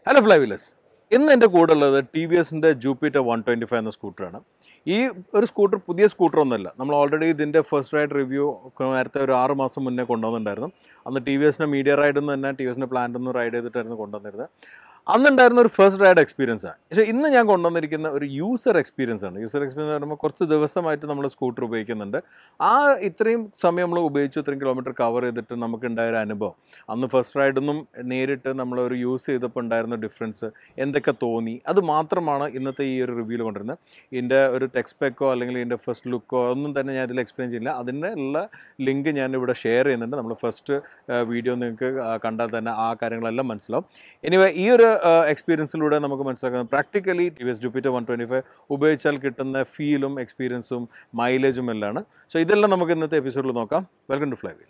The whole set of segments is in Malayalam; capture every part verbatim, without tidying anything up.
Hello Flywheelers. In the T V S Jupiter one twenty-five scooter. This scooter is a scooter. We already did the first ride review six months ago. And the T V S media ride and T V S plant ride. That's the first ride experience. So, this is a user experience. User experience is a scooter. We have three kilometer cover on the first ride, we use the difference. That's the review. In the text spec or the first look, I will explain the link I share in the first video. Anyway, this Uh, experience practically T V S Jupiter one twenty-five ഉപയോഗിച്ചാൽ കിട്ടുന്ന ഫീലും എക്സ്പീരിയൻസും മൈലേജും എല്ലാം. സോ ഇതെല്ലാം നമുക്ക് ഇന്നത്തെ എപ്പിസോഡിൽ നോക്കാം. Welcome to Flywheel.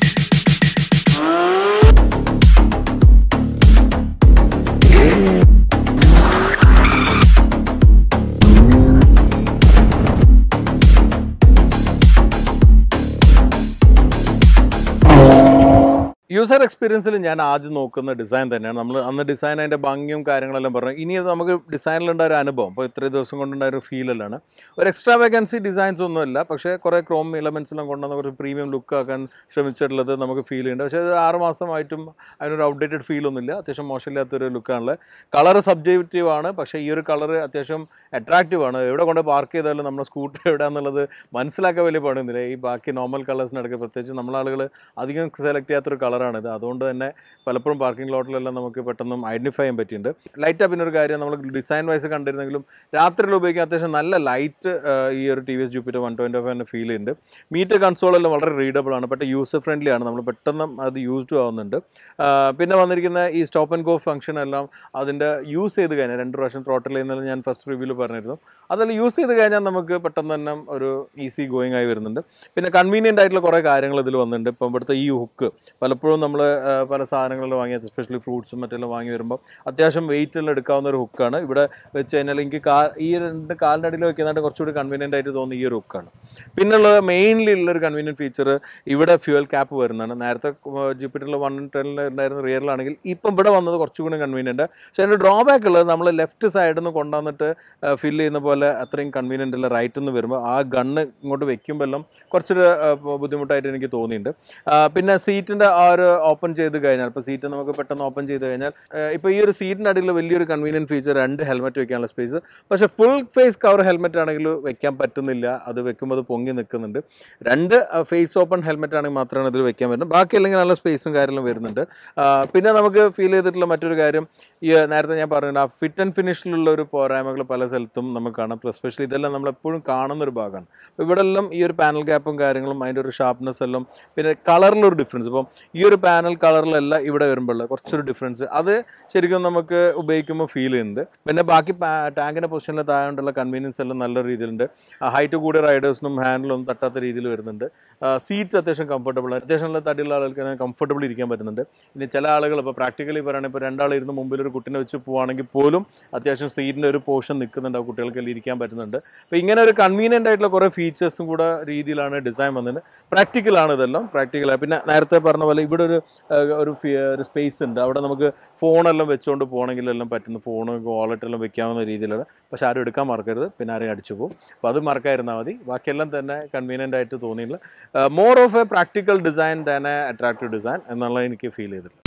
User experience is the design. We have design and bangiyum karyangalellam parnu. Ini namakku design il undaya anubhavam. Appo ithra divasam kondu undaya feel allana. Or extravagancy designs onnu illa. Pakshe kore chrome elements ellam kondanna oru premium look aakan shramicchittulladu namakku feel cheyunda. Pakshe six masam aayittum adinu outdated feel onnilla. Atyasham moshillatha oru look aanalla. Color subjective aanu. Pakshe ee oru color atyasham attractive aanu. Evada kondu park cheyidalum nammal scooter evada ennallathu മനസ്സിലാക്കാൻ വലിയ പാടൊന്നുമില്ല. ഈ ബാക്കി നോർമൽ കളേഴ്സിനൊക്കെ പ്രത്യേകിച്ച് നമ്മളെ ആളുകൾ അധികം സെലക്ട് ചെയ്യാത്തൊരു കളറാണ് ഇത്. അതുകൊണ്ട് തന്നെ പലപ്പോഴും പാർക്കിംഗ് ലോട്ടിലെല്ലാം നമുക്ക് പെട്ടെന്ന് ഐഡന്റിഫൈ ചെയ്യാൻ പറ്റിയിട്ടുണ്ട്. ലൈറ്റ് അപ്പിൻ്റെ ഒരു കാര്യം നമ്മൾ ഡിസൈൻ വൈസ് കണ്ടിരുന്നെങ്കിലും രാത്രിയിൽ ഉപയോഗിക്കാൻ അത്യാവശ്യം നല്ല ലൈറ്റ് ഈ ഒരു T V S Jupiter one twenty ഫൈവിന് ഫീൽ ചെയ്യുന്നുണ്ട്. മീറ്റർ കൺസോളെല്ലാം വളരെ റീഡബിൾ ആണ്, പെട്ടെന്ന് യൂസർ ഫ്രണ്ട്ലി ആണ്, നമ്മൾ പെട്ടെന്ന് അത് യൂസ്ഡ് ആവുന്നുണ്ട്. പിന്നെ വന്നിരിക്കുന്ന ഈ സ്റ്റോപ്പ് ആൻഡ് ഗോ ഫംഗ്ഷൻ എല്ലാം അതിൻ്റെ യൂസ് ചെയ്ത് കഴിഞ്ഞാൽ രണ്ട് പ്രാവശ്യം ത്രോട്ടിൽ ചെയ്യുന്നതിൽ ഞാൻ ഫസ്റ്റ് റിവ്യൂവിൽ പറഞ്ഞിരുന്നു. അതെല്ലാം യൂസ് ചെയ്ത് കഴിഞ്ഞാൽ നമുക്ക് പെട്ടെന്ന് തന്നെ ഒരു ഈസി ഗോയിങ് ആയി വരുന്നുണ്ട്. പിന്നെ കൺവീനിയൻ്റ് ആയിട്ടുള്ള കുറേ കാര്യങ്ങൾ ഇതിൽ വന്നിട്ടുണ്ട്. ഇപ്പം ഇവിടുത്തെ ഈ ഹുക്ക് പലപ്പോഴും നമ്മൾ പല സാധനങ്ങളിൽ വാങ്ങിയത് എസ്പെഷ്യലി ഫ്രൂട്ട്സും മറ്റെല്ലാം വാങ്ങി വരുമ്പോൾ അത്യാവശ്യം വെയിറ്റെല്ലാം എടുക്കാവുന്ന ഒരു ഹുക്കാണ്. ഇവിടെ വെച്ച് കഴിഞ്ഞാൽ എനിക്ക് കാ ഈ രണ്ട് കാലിൻ്റെ അടിയിൽ വയ്ക്കുന്നതായിട്ട് കുറച്ചുകൂടി കൺവീനിയൻ്റ് ആയിട്ട് തോന്നുന്ന ഈ ഒരു ഹുക്കാണ്. പിന്നുള്ളത് മെയിൻലി ഉള്ളൊരു കൺവീനിയൻറ്റ് ഫീച്ചർ ഇവിടെ ഫ്യൂവൽ ക്യാപ്പ് വരുന്നതാണ്. നേരത്തെ ജൂപ്പിറ്ററിൽ വൺ ടെനിൽ ഉണ്ടായിരുന്ന റിയറിലാണെങ്കിൽ ഇപ്പം ഇവിടെ വന്നത് കുറച്ചുകൂടി കൺവീനിയൻ്റ്. പക്ഷേ അതിൻ്റെ ഡ്രോബാക്ക് ഉള്ളത് നമ്മൾ ലെഫ്റ്റ് സൈഡിൽ നിന്ന് കൊണ്ടുവന്നിട്ട് ഫില്ല് ചെയ്യുന്ന പോലെ അത്രയും കൺവീനിയൻ്റ് അല്ല. റൈറ്റിൽ നിന്ന് വരുമ്പോൾ ആ ഗണ്ണ് ഇങ്ങോട്ട് വെക്കുമ്പോൾ എല്ലാം കുറച്ചൊരു ബുദ്ധിമുട്ടായിട്ട് എനിക്ക് തോന്നിയിട്ടുണ്ട്. പിന്നെ സീറ്റിൻ്റെ ആ ഒരു ഓപ്പൺ ചെയ്ത് കഴിഞ്ഞാൽ ഇപ്പോൾ സീറ്റ് നമുക്ക് പെട്ടെന്ന് ഓപ്പൺ ചെയ്ത് കഴിഞ്ഞാൽ ഇപ്പോൾ ഈ ഒരു സീറ്റിൻ്റെ അടിയിൽ വലിയൊരു കൺവീനിയൻറ്റ് ഫീച്ചർ രണ്ട് ഹെൽമെറ്റ് വെക്കാനുള്ള സ്പേസ്. പക്ഷേ ഫുൾ ഫേസ് കവർ ഹെൽമെറ്റ് ആണെങ്കിൽ വെക്കാൻ പറ്റുന്നില്ല. അത് വെക്കുമ്പോൾ അത് പൊങ്ങി നിൽക്കുന്നുണ്ട്. രണ്ട് ഫേസ് ഓപ്പൺ ഹെൽമെറ്റ് ആണെങ്കിൽ മാത്രമാണ് ഇതിൽ വെക്കാൻ പറ്റുന്നത്. ബാക്കി അല്ലെങ്കിൽ നല്ല സ്പേസും കാര്യങ്ങളും വരുന്നുണ്ട്. പിന്നെ നമുക്ക് ഫീൽ ചെയ്തിട്ടുള്ള മറ്റൊരു കാര്യം ഈ നേരത്തെ ഞാൻ പറഞ്ഞിട്ടുണ്ട്, ആ ഫിറ്റ് ആൻഡ് ഫിനിഷിലുള്ള ഒരു പോരായ്മകൾ പല സ്ഥലത്തും നമുക്ക് കാണാം. എസ്പെഷ്യലി ഇതെല്ലാം നമ്മളെപ്പോഴും കാണുന്നൊരു ഭാഗമാണ്. അപ്പോൾ ഇവിടെ എല്ലാം ഈ ഒരു പാനൽ ഗ്യാപ്പും കാര്യങ്ങളും അതിൻ്റെ ഒരു ഷാർപ്നെസ് എല്ലാം പിന്നെ കളറിലൊരു ഡിഫറൻസ്. ഇപ്പം ഈ ഒരു പാനൽ കളറിലല്ല ഇവിടെ വരുമ്പോൾ കുറച്ചൊരു ഡിഫറൻസ് അത് ശരിക്കും നമുക്ക് ഉപയോഗിക്കുമ്പോൾ ഫീൽ ചെയ്യുന്നുണ്ട്. പിന്നെ ബാക്കി ടാങ്കിൻ്റെ പൊസിഷനിൽ താഴെയുള്ള കൺവീനിയൻസ് എല്ലാം നല്ല രീതിയിലുണ്ട്. ഹൈറ്റ് കൂടിയ റൈഡേഴ്സിനും ഹാൻഡിലൊന്നും തട്ടാത്ത രീതിയിൽ വരുന്നുണ്ട്. സീറ്റ് അത്യാവശ്യം കംഫർട്ടബിൾ, അത്യാവശ്യം നല്ല തടിയുള്ള ആളുകൾക്ക് കംഫർട്ടബിൾ ഇരിക്കാൻ പറ്റുന്നുണ്ട്. ഇനി ചില ആളുകൾ ഇപ്പോൾ പ്രാക്ടിക്കലി പറയുകയാണെങ്കിൽ ഇപ്പോൾ രണ്ടാൾ ഇരുന്ന് മുമ്പിൽ ഒരു കുട്ടീനെ വെച്ച് പോവുകയാണെങ്കിൽ പോലും അത്യാവശ്യം സീറ്റിൻ്റെ ഒരു പോർഷൻ നിൽക്കുന്നുണ്ട്, ആ കുട്ടികൾക്കെല്ലാം ഇരിക്കാൻ പറ്റുന്നുണ്ട്. അപ്പോൾ ഇങ്ങനെ ഒരു കൺവീനിയൻ്റ് ആയിട്ടുള്ള കുറേ ഫീച്ചേഴ്സും കൂടെ രീതിയിലാണ് ഡിസൈൻ വന്നത്. പ്രാക്ടിക്കലാണ് ഇതെല്ലാം, പ്രാക്ടിക്കലാണ്. പിന്നെ നേരത്തെ പറഞ്ഞ പോലെ ഇവിടെ ഒരു ഒരു ഒരു സ്പേസ് ഉണ്ട്. അവിടെ നമുക്ക് ഫോണെല്ലാം വെച്ചുകൊണ്ട് പോകണമെങ്കിലെല്ലാം പറ്റുന്ന ഫോണ് വാളറ്റെല്ലാം വെക്കാവുന്ന രീതിയിലാണ്. പക്ഷെ ആരും എടുക്കാൻ മറക്കരുത്, പിന്നെ ആരെയും അടിച്ചു പോകും. അപ്പോൾ അത് മറക്കാതിരുന്നാൽ മതി. ബാക്കിയെല്ലാം തന്നെ കൺവീനിയൻ്റ് ആയിട്ട് തോന്നിയില്ല. More of a practical design than a attractive design എന്നുള്ള എനിക്ക് ഫീൽ ചെയ്തിട്ടുള്ളത്.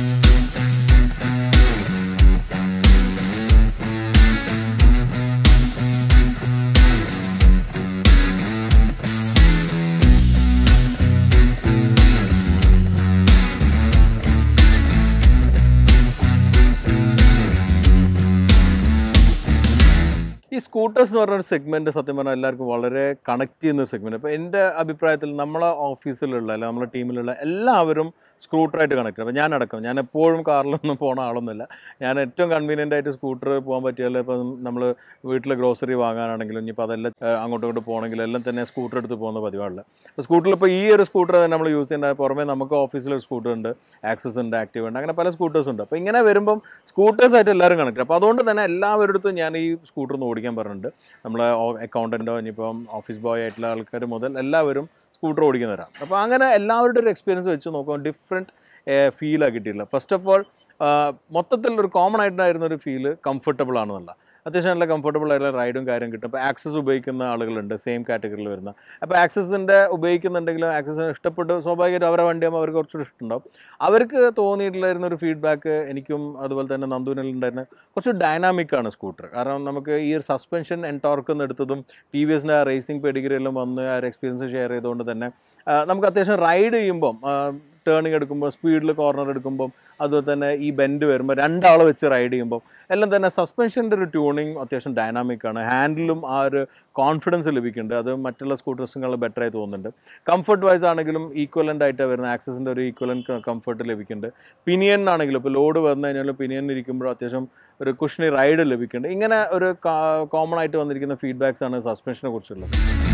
ഈ സ്കൂട്ടേഴ്സ് എന്ന് പറഞ്ഞൊരു സെഗ്മെൻറ്റ് സത്യം പറഞ്ഞാൽ എല്ലാവർക്കും വളരെ കണക്ട് ചെയ്യുന്ന ഒരു സെഗ്മെൻറ്റ്. അപ്പോൾ എൻ്റെ അഭിപ്രായത്തിൽ നമ്മളെ ഓഫീസിലുള്ള അല്ലെങ്കിൽ നമ്മളെ ടീമിലുള്ള എല്ലാവരും സ്കൂട്ടറായിട്ട് കണക്ട് ചെയ്യും. അപ്പോൾ ഞാനടക്കം ഞാൻ എപ്പോഴും കാറിലൊന്നും പോണ ആളൊന്നുമില്ല. ഞാൻ ഏറ്റവും കൺവീനിയൻ്റ് ആയിട്ട് സ്കൂട്ടർ പോകാൻ പറ്റിയാൽ ഇപ്പം നമ്മൾ വീട്ടിൽ ഗ്രോസറി വാങ്ങാനാണെങ്കിലും ഇനിയിപ്പോൾ അതെല്ലാം അങ്ങോട്ടും ഇങ്ങോട്ട് പോകണമെങ്കിലും എല്ലാം തന്നെ സ്കൂട്ടർ എടുത്ത് പോകുന്ന പതിവാണല്ലോ. അപ്പോൾ സ്കൂട്ടറിൽ ഇപ്പോൾ ഈ ഒരു സ്കൂട്ടർ തന്നെ നമ്മൾ യൂസ് ചെയ്യേണ്ട പുറമേ നമുക്ക് ഓഫീസിലൊരു സ്കൂട്ടർ ഉണ്ട്, ആക്സസ് ഉണ്ട്, ആക്റ്റീവ് ഉണ്ട്, അങ്ങനെ പല സ്കൂട്ടേഴ്സ് ഉണ്ട്. അപ്പോൾ ഇങ്ങനെ വരുമ്പം സ്കൂട്ടേഴ്സായിട്ട് എല്ലാവരും കണക്ട്. അപ്പോൾ അതുകൊണ്ട് തന്നെ എല്ലാവരുടെ ഞാൻ ഈ സ്കൂട്ടർ ഒന്ന് ഓടിക്കാൻ പറഞ്ഞിട്ടുണ്ട്. നമ്മളെ അക്കൗണ്ടൻറ്റോ ഇനിയിപ്പം ഓഫീസ് ബോയ് ആയിട്ടുള്ള ആൾക്കാർ മുതൽ എല്ലാവരും സ്കൂട്ടർ ഓടിക്കുന്നവരാണ്. അപ്പോൾ അങ്ങനെ എല്ലാവരുടെ ഒരു എക്സ്പീരിയൻസ് വെച്ച് നോക്കുമ്പോൾ ഡിഫറെൻറ്റ് ഫീലാണ് കിട്ടിയിട്ടില്ല. ഫസ്റ്റ് ഓഫ് ഓൾ മൊത്തത്തിൽ ഒരു കോമൺ ആയിട്ടായിരുന്ന ഒരു ഫീല് കംഫർട്ടബിൾ ആണെന്നല്ല. അത്യാവശ്യം നല്ല കംഫർട്ടബിൾ ആയിട്ടുള്ള റൈഡും കാര്യം കിട്ടും. അപ്പോൾ ആക്സസ് ഉപയോഗിക്കുന്ന ആളുകളുണ്ട് സെയിം കാറ്റഗറിയിൽ വരുന്ന. അപ്പോൾ ആക്സസിൻ്റെ ഉപയോഗിക്കുന്നുണ്ടെങ്കിലും ആക്സസിന് ഇഷ്ടപ്പെട്ട് സ്വാഭാവികമായിട്ടും അവരുടെ വണ്ടിയാകുമ്പോൾ അവർക്ക് കുറച്ചുകൂടി ഇഷ്ടമുണ്ടാവും. അവർക്ക് തോന്നിയിട്ടുണ്ടായിരുന്ന ഒരു ഫീഡ്ബാക്ക് എനിക്കും അതുപോലെ തന്നെ നന്ദുവിനുണ്ടായിരുന്ന കുറച്ച് ഡൈനാമിക്കാണ് സ്കൂട്ടർ. കാരണം നമുക്ക് ഈ ഒരു സസ്പെൻഷൻ എൻടോർക്ക് എന്ന് എടുത്തതും ടി വി എസിൻ്റെ ആ റേസിംഗ് പെഡിഗ്രിയെല്ലാം വന്ന് ആ ഒരു എക്സ്പീരിയൻസ് ഷെയർ ചെയ്തുകൊണ്ട് തന്നെ നമുക്ക് അത്യാവശ്യം റൈഡ് ചെയ്യുമ്പം ടേണിങ് എടുക്കുമ്പോൾ സ്പീഡിൽ കോർണർ എടുക്കുമ്പം അതുപോലെ തന്നെ ഈ ബെൻഡ് വരുമ്പോൾ രണ്ടാളെ വെച്ച് റൈഡ് ചെയ്യുമ്പോൾ എല്ലാം തന്നെ സസ്പെൻഷൻ്റെ ഒരു ട്യൂണിങ് അത്യാവശ്യം ഡൈനാമിക്കാണ്. ഹാൻഡിലും ആ ഒരു കോൺഫിഡൻസ് ലഭിക്കുന്നുണ്ട്. അത് മറ്റുള്ള സ്കൂട്ടേഴ്സുകൾ ബെറ്ററായി തോന്നുന്നുണ്ട്. കംഫർട്ട് വൈസ് ആണെങ്കിലും ഈക്വലൻ്റ് ആയിട്ടാണ് വരുന്നത്. ആക്സസിൻ്റെ ഒരു ഈക്വലൻ്റ് കംഫർട്ട് ലഭിക്കുന്നുണ്ട്. പിനിയൻ ആണെങ്കിലും ഇപ്പോൾ ലോഡ് വന്നു കഴിഞ്ഞാൽ പിനിയൻ ഇരിക്കുമ്പോൾ അത്യാവശ്യം ഒരു കുഷണി റൈഡ് ലഭിക്കുന്നുണ്ട്. ഇങ്ങനെ ഒരു കോമൺ ആയിട്ട് വന്നിരിക്കുന്ന ഫീഡ്ബാക്സ് ആണ് സസ്പെൻഷനെ കുറിച്ചുള്ളത്.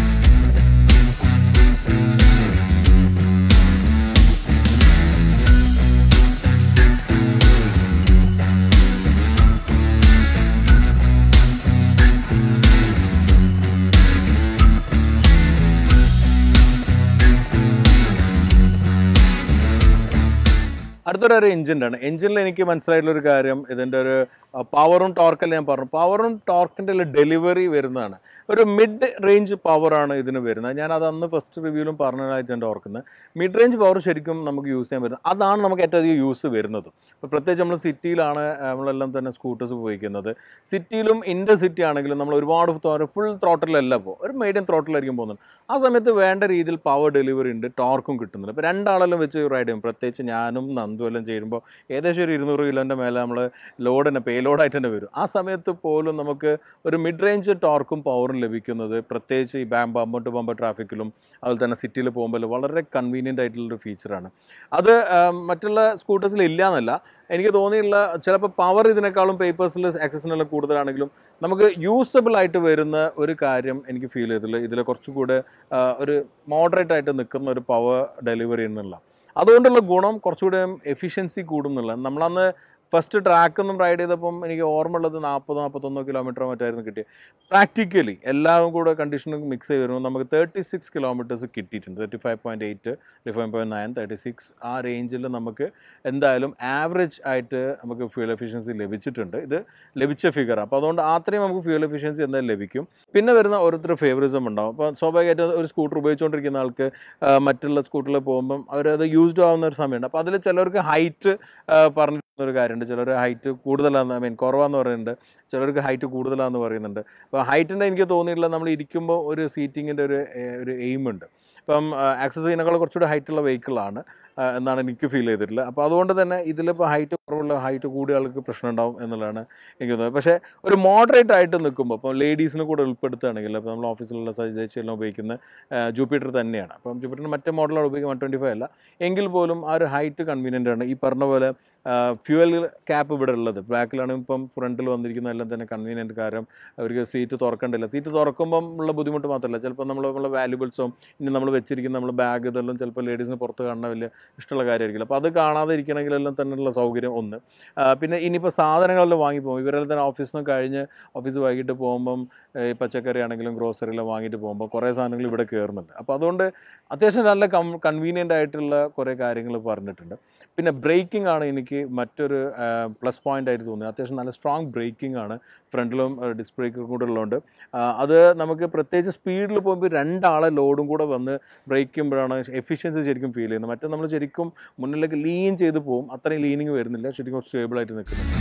അടുത്തൊരു എഞ്ചിൻ്റെ ആണ്. എഞ്ചിനിൽ എനിക്ക് മനസ്സിലായിട്ടുള്ളൊരു കാര്യം ഇതിൻ്റെ ഒരു പവറും ടോർക്കല്ല ഞാൻ പറഞ്ഞു. പവറും ടോർക്കിൻ്റെ ഡെലിവറി വരുന്നതാണ്. ഒരു മിഡ് റേഞ്ച് പവറാണ് ഇതിന് വരുന്നത്. ഞാൻ അത് അന്ന് ഫസ്റ്റ് റിവ്യൂവിലും പറഞ്ഞതായിട്ട് എൻ്റെ ഓർക്കുന്നത്. മിഡ് റേഞ്ച് പവർ ശരിക്കും നമുക്ക് യൂസ് ചെയ്യാൻ പറ്റുന്നത്. അതാണ് നമുക്ക് ഏറ്റവും അധികം യൂസ് വരുന്നത്. ഇപ്പോൾ പ്രത്യേകിച്ച് നമ്മൾ സിറ്റിയിലാണ് നമ്മളെല്ലാം തന്നെ സ്കൂട്ടേഴ്സ് ഉപയോഗിക്കുന്നത്. സിറ്റിയിലും ഇൻ്റർ സിറ്റി ആണെങ്കിലും നമ്മൾ ഒരുപാട് ഫുൾ ത്രോട്ടിലല്ല പോകും, ഒരു മീഡിയം ത്രോട്ടിലായിരിക്കും പോകുന്നത്. ആ സമയത്ത് വേണ്ട രീതിയിൽ പവർ ഡെലിവറി ഉണ്ട്, ടോർക്കും കിട്ടുന്നുണ്ട്. ഇപ്പോൾ രണ്ടാളെല്ലാം വെച്ച് റൈഡ് ചെയ്യും. പ്രത്യേകിച്ച് ഞാനും നന്ദും എല്ലാം ചെയ്യുമ്പോൾ ഏകദേശം ഒരു ഇരുന്നൂറ് കിലോൻ്റെ മേലെ നമ്മൾ ലോഡ് തന്നെ പേ ലോഡായിട്ട് തന്നെ വരും. ആ സമയത്ത് പോലും നമുക്ക് ഒരു മിഡ് റേഞ്ച് ടോർക്കും പവറും ലഭിക്കുന്നത് പ്രത്യേകിച്ച് ഈ ബാം ബമ്പർ ടു ബമ്പർ ട്രാഫിക്കിലും അതുപോലെ തന്നെ സിറ്റിയിൽ പോകുമ്പോൾ വളരെ കൺവീനിയൻ്റ് ആയിട്ടുള്ളൊരു ഫീച്ചറാണ്. അത് മറ്റുള്ള സ്കൂട്ടേഴ്സിൽ ഇല്ല എന്നല്ല, എനിക്ക് തോന്നിയുള്ള ചിലപ്പോൾ പവർ ഇതിനേക്കാളും പേപ്പേഴ്സിൽ ആക്സസിനെല്ലാം കൂടുതലാണെങ്കിലും നമുക്ക് യൂസബിൾ ആയിട്ട് വരുന്ന ഒരു കാര്യം എനിക്ക് ഫീൽ ചെയ്തില്ല. ഇതിൽ കുറച്ചുകൂടെ ഒരു മോഡറേറ്റ് ആയിട്ട് നിൽക്കുന്ന ഒരു പവർ ഡെലിവറി എന്നുള്ള അതുകൊണ്ടുള്ള ഗുണം കുറച്ചുകൂടെ എഫിഷ്യൻസി കൂടും എന്നുള്ള. നമ്മളന്ന് ഫസ്റ്റ് ട്രാക്കൊന്നും റൈഡ് ചെയ്തപ്പം എനിക്ക് ഓർമ്മ ഉള്ളത് നാൽപ്പത് നാൽപ്പത്തൊന്നോ കിലോമീറ്ററോ മറ്റായിരുന്നു കിട്ടിയത്. പ്രാക്ടിക്കലി എല്ലാം കൂടെ കണ്ടീഷനും മിക്സ് ചെയ്ത് വരുമ്പോൾ നമുക്ക് തേർട്ടി സിക്സ് കിലോമീറ്റേഴ്സ് കിട്ടിയിട്ടുണ്ട്. Thirty five point eight thirty five point nine thirty six ആ റേഞ്ചിൽ നമുക്ക് എന്തായാലും ആവറേജ് ആയിട്ട് നമുക്ക് ഫ്യൂൽ എഫിഷ്യൻസി ലഭിച്ചിട്ടുണ്ട്. ഇത് ലഭിച്ച ഫിഗർ. അപ്പോൾ അതുകൊണ്ട് അത്രയും നമുക്ക് ഫ്യൂൽ എഫിഷ്യൻസി എന്തായാലും ലഭിക്കും. പിന്നെ വരുന്ന ഓരോരുത്തർ ഫേവറിസം ഉണ്ടാവും. അപ്പോൾ സ്വാഭാവികമായിട്ട് ഒരു സ്കൂട്ടർ ഉപയോഗിച്ചുകൊണ്ടിരിക്കുന്ന ആൾക്ക് മറ്റുള്ള സ്കൂട്ടറിൽ പോകുമ്പം അവരത് യൂസ്ഡ് ആവുന്ന ഒരു സമയമുണ്ട്. അപ്പോൾ അതിൽ ചിലർക്ക് ഹൈറ്റ് പറഞ്ഞിരുന്നൊരു കാര്യമുണ്ട്. ചിലർ ഹൈറ്റ് കൂടുതലാന്ന് ഐ മീൻ കുറവാന്ന് പറയുന്നുണ്ട്, ചിലർക്ക് ഹൈറ്റ് കൂടുതലാന്ന് പറയുന്നുണ്ട്. അപ്പോൾ ഹൈറ്റിൻ്റെ എനിക്ക് തോന്നിയിട്ടുള്ള നമ്മൾ ഇരിക്കുമ്പോൾ ഒരു സീറ്റിങ്ങിൻ്റെ ഒരു ഒരു എയിമുണ്ട്. ഇപ്പം ആക്സസ് ചെയ്യുന്നതിനേക്കാൾ കുറച്ചുകൂടി ഹൈറ്റുള്ള വെഹിക്കിളാണ് എന്നാണ് എനിക്ക് ഫീൽ ചെയ്തിട്ടുള്ളത്. അപ്പോൾ അതുകൊണ്ട് തന്നെ ഇതിലിപ്പോൾ ഹൈറ്റ് കുറവുള്ള ഹൈറ്റ് കൂടിയ ആൾക്ക് പ്രശ്നം ഉണ്ടാവും എന്നുള്ളതാണ് എനിക്ക് തോന്നുന്നത്. പക്ഷേ ഒരു മോഡറേറ്റ് ആയിട്ട് നിൽക്കുമ്പോൾ ഇപ്പോൾ ലേഡീസിനെ കൂടെ ഉൾപ്പെടുത്തുകയാണെങ്കിൽ ഇപ്പോൾ നമ്മൾ ഓഫീസിലുള്ള സജീവെല്ലാം ഉപയോഗിക്കുന്ന ജൂപ്പിറ്റർ തന്നെയാണ്. അപ്പം ജൂപ്പിറ്ററിന് മറ്റേ മോഡലാണ് ഉപയോഗിക്കുക, വൺ ട്വൻറ്റി ഫൈവ് അല്ല എങ്കിൽ പോലും ആ ഒരു ഹൈറ്റ് കൺവീനിയൻ്റ് ആണ്. ഈ പറഞ്ഞ പോലെ ഫ്യൂവൽ ക്യാപ്പ് ഇവിടെ ഉള്ളത് ബാക്കിലാണ്. ഇപ്പം ഫ്രണ്ടിൽ വന്നിരിക്കുന്ന എല്ലാം തന്നെ കൺവീനിയൻറ്റ്. കാര്യം അവർക്ക് സീറ്റ് തുറക്കണ്ടില്ല. സീറ്റ് തുറക്കുമ്പം ഉള്ള ബുദ്ധിമുട്ട് മാത്രമല്ല, ചിലപ്പോൾ നമ്മൾ നമ്മളെ വാല്യുബിൾസും ഇനി നമ്മൾ വെച്ചിരിക്കുന്ന നമ്മൾ ബാഗ് ഇതെല്ലാം ചിലപ്പോൾ ലേഡീസിന് പുറത്ത് കാണാൻ വലിയ ഇഷ്ടമുള്ള കാര്യമായിരിക്കില്ല. അപ്പോൾ അത് കാണാതെ ഇരിക്കണമെങ്കിലെല്ലാം തന്നെയുള്ള സൗകര്യം ഒന്ന്. പിന്നെ ഇനിയിപ്പോൾ സാധനങ്ങളെല്ലാം വാങ്ങി പോകും. ഇവരെല്ലാം തന്നെ ഓഫീസിൽ നിന്ന് കഴിഞ്ഞ് ഓഫീസ് വൈകിട്ട് പോകുമ്പം ഈ പച്ചക്കറി ആണെങ്കിലും ഗ്രോസറിയെല്ലാം വാങ്ങിയിട്ട് പോകുമ്പോൾ കുറേ സാധനങ്ങൾ ഇവിടെ കയറുന്നുണ്ട്. അപ്പോൾ അതുകൊണ്ട് അത്യാവശ്യം നല്ല കം കൺവീനിയൻ്റ് ആയിട്ടുള്ള കുറേ കാര്യങ്ങൾ പറഞ്ഞിട്ടുണ്ട്. പിന്നെ ബ്രേക്കിംഗ് ആണ് എനിക്ക് മറ്റൊരു പ്ലസ് പോയിൻ്റ് ആയിട്ട് തോന്നുന്നത്. അത്യാവശ്യം നല്ല സ്ട്രോങ് ബ്രേക്കിംഗ് ആണ്. ഫ്രണ്ടിലും ഡിസ്ക് ബ്രേക്കും കൂടെ ഉള്ളതുകൊണ്ട് അത് നമുക്ക് പ്രത്യേകിച്ച് സ്പീഡിൽ പോകുമ്പോൾ രണ്ടാളെ ലോഡും കൂടെ വന്ന് ബ്രേക്ക് ചെയ്യുമ്പോഴാണ് എഫിഷ്യൻസി ശരിക്കും ഫീൽ ചെയ്യുന്നത്. മറ്റേ നമ്മൾ ശരിക്കും മുന്നിലേക്ക് ലീൻ ചെയ്ത് പോകും, അത്രയും ലീനിങ് വരുന്നില്ല, ശരിക്കും സ്റ്റേബിളായിട്ട് നിൽക്കുന്നുണ്ട്.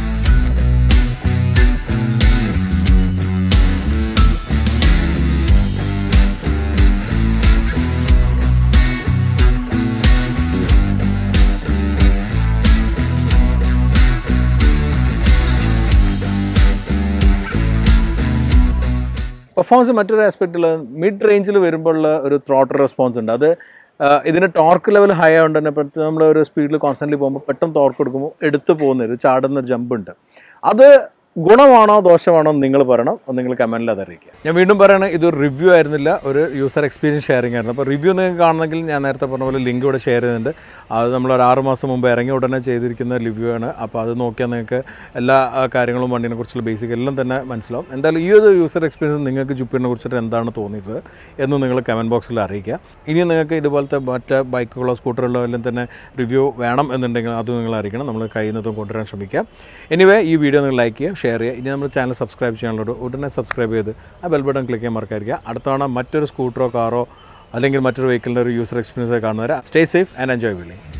പെർഫോമൻസ് മറ്റൊരു ആസ്പെക്റ്റിൽ മിഡ് റേഞ്ചിൽ വരുമ്പോഴുള്ള ഒരു ത്രോട്ടൽ റെസ്പോൺസ് ഉണ്ട്. അത് ഇതിന് ടോർക്ക് ലെവൽ ഹൈ ആയതുകൊണ്ട് തന്നെ പെട്ടെന്ന് നമ്മൾ ഒരു സ്പീഡിൽ കോൺസ്റ്റൻ്റ്ലി പോകുമ്പോൾ പെട്ടെന്ന് ടോർക്ക് കൊടുക്കുമ്പോൾ എടുത്ത് പോകുന്നൊരു ചാടുന്നൊരു ജമ്പ് ഉണ്ട്. അത് ഗുണമാണോ ദോഷമാണോ നിങ്ങൾ പറയണം, നിങ്ങൾ കമൻറ്റിൽ അത് അറിയിക്കുക. ഞാൻ വീണ്ടും പറയണത് ഇതൊരു റിവ്യൂ ആയിരുന്നില്ല, ഒരു യൂസർ എക്സ്പീരിയൻസ് ഷെയറിംഗ് ആയിരുന്നു. അപ്പോൾ റിവ്യൂ നിങ്ങൾക്ക് കാണണമെങ്കിൽ ഞാൻ നേരത്തെ പറഞ്ഞ പോലെ ലിങ്ക് ഇവിടെ ഷെയർ ചെയ്യുന്നുണ്ട്. അത് നമ്മൾ ഒരു ആറ് മാസം മുമ്പ് ഇറങ്ങി ഉടനെ ചെയ്തിരിക്കുന്ന റിവ്യൂ ആണ്. അപ്പോൾ അത് നോക്കിയാൽ നിങ്ങൾക്ക് എല്ലാ കാര്യങ്ങളും വണ്ടിനെ കുറിച്ചുള്ള ബേസിക് എല്ലാം തന്നെ മനസ്സിലാവും. എന്തായാലും ഈ ഒരു യൂസർ എക്സ്പീരിയൻസ് നിങ്ങൾക്ക് ജുപ്പിറ്ററിനെ കുറിച്ചിട്ട് എന്താണ് തോന്നിയത് എന്ന് നിങ്ങൾ കമൻറ്റ് ബോക്സിൽ അറിയിക്കുക. ഇനി നിങ്ങൾക്ക് ഇതുപോലത്തെ മറ്റ് ബൈക്കുകളോ സ്കൂട്ടറുകളോ എല്ലാം തന്നെ റിവ്യൂ വേണം എന്നുണ്ടെങ്കിൽ അത് നിങ്ങൾ അറിയിക്കണം. നമ്മൾ കഴിയുന്നതും കൊണ്ടുവരാൻ ശ്രമിക്കാം. എനിവേ ഈ വീഡിയോ നിങ്ങൾ ലൈക്ക് ചെയ്യുക, ഷെയർ ചെയ്യുക. ഇനി നമ്മൾ ചാനൽ സബ്സ്ക്രൈബ് ചെയ്യാനുള്ളത് ഉടനെ സബ്സ്ക്രൈബ് ചെയ്ത് ആ ബെൽ ബട്ടൺ ക്ലിക്ക് ചെയ്യാൻ മറക്കാതിരിക്കുക. അടുത്ത തവണ മറ്റൊരു സ്കൂട്ടറോ കാറോ അല്ലെങ്കിൽ മറ്റൊരു വെഹിക്കിളിൻ്റെ ഒരു യൂസർ എക്സ്പീരിയൻസ് കാണുന്നവരെ stay safe and enjoy wheeling.